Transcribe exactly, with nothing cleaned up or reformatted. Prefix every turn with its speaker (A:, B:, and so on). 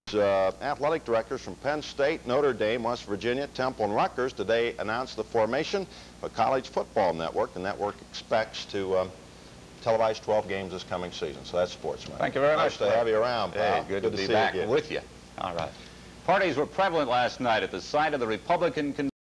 A: Uh, athletic directors from Penn State, Notre Dame, West Virginia, Temple, and Rutgers today announced the formation of a college football network. The network expects to um, televise twelve games this coming season. So that's sports, man.
B: Thank you very
A: nice
B: much.
A: Nice to have you around, pal.
B: Hey, good,
A: good
B: to,
A: to
B: be
A: see
B: back
A: you again.
B: with you. All right. Parties were prevalent last night at the site of the Republican Convention.